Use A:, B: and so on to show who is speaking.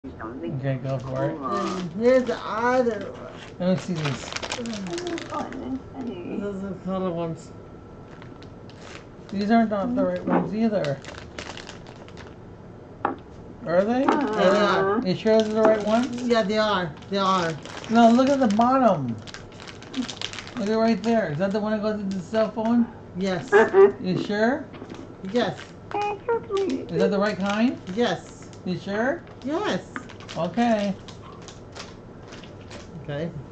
A: Okay, go for it.
B: And here's the other one.
A: Let me see these.
B: Those are the color ones.
A: These aren't not the right ones either. Are they?
B: Yeah, they are.
A: You sure those are the right ones?
B: Yeah, they are. They are.
A: No, look at the bottom. Look at right there. Is that the one that goes into the cell phone?
B: Yes.
A: You sure?
B: Yes.
A: Is that the right kind?
B: Yes.
A: You sure?
B: Yes.
A: Okay.
B: Okay.